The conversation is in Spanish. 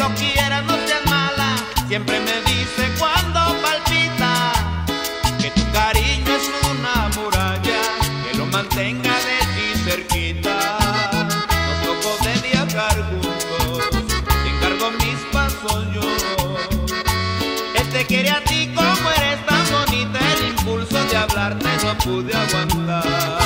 lo quieras, no seas mala. Siempre me dice cuando palpita que tu cariño es una muralla que lo mantenga de ti cerquita. Nos tocó de viajar juntos, te encargo mis pasos yo. Él te quiere a ti como eres tan bonita, el impulso de hablarte no pude aguantar.